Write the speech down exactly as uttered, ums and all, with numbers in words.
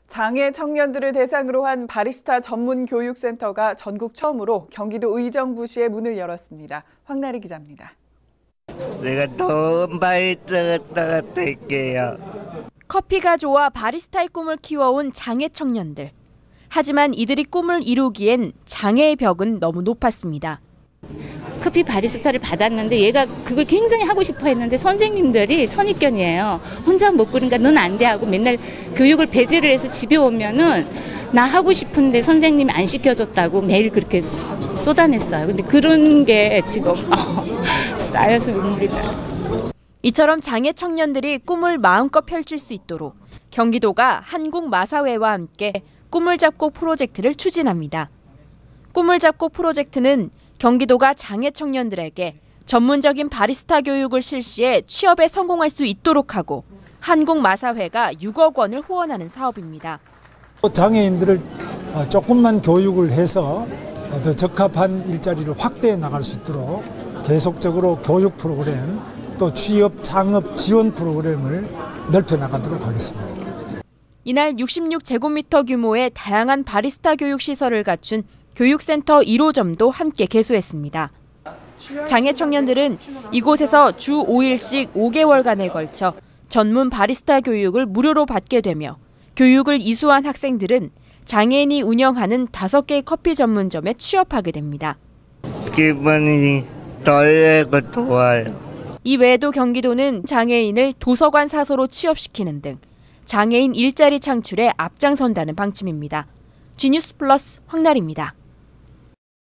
장애 청년들을 대상으로 한 바리스타 전문 교육센터가 전국 처음으로 경기도 의정부시에 문을 열었습니다. 황나리 기자입니다. 내가 좋은 바리스타가 될게요. 커피가 좋아 바리스타의 꿈을 키워온 장애 청년들. 하지만 이들이 꿈을 이루기엔 장애의 벽은 너무 높았습니다. 커피 바리스타를 받았는데 얘가 그걸 굉장히 하고 싶어 했는데 선생님들이 선입견이에요. 혼자 못 그러니까 넌 안 돼 하고 맨날 교육을 배제를 해서 집에 오면은 나 하고 싶은데 선생님이 안 시켜줬다고 매일 그렇게 쏟아냈어요. 근데 그런 게 지금 쌓여서 눈물이 나요. 이처럼 장애 청년들이 꿈을 마음껏 펼칠 수 있도록 경기도가 한국마사회와 함께 꿈을 잡고 프로젝트를 추진합니다. 꿈을 잡고 프로젝트는 경기도가 장애 청년들에게 전문적인 바리스타 교육을 실시해 취업에 성공할 수 있도록 하고 한국마사회가 육억 원을 후원하는 사업입니다. 장애인들을 조금만 교육을 해서 더 적합한 일자리를 확대해 나갈 수 있도록 계속적으로 교육 프로그램 또 취업 창업 지원 프로그램을 넓혀 나가도록 하겠습니다. 이날 육십육 제곱미터 규모의 다양한 바리스타 교육 시설을 갖춘 교육센터 일 호점도 함께 개소했습니다. 장애 청년들은 이곳에서 주 오 일씩 오 개월간에 걸쳐 전문 바리스타 교육을 무료로 받게 되며 교육을 이수한 학생들은 장애인이 운영하는 다섯 개의 커피 전문점에 취업하게 됩니다. 기분이 떨리고 좋아요. 이 외에도 경기도는 장애인을 도서관 사서로 취업시키는 등 장애인 일자리 창출에 앞장선다는 방침입니다. 지뉴스 플러스 황나리입니다.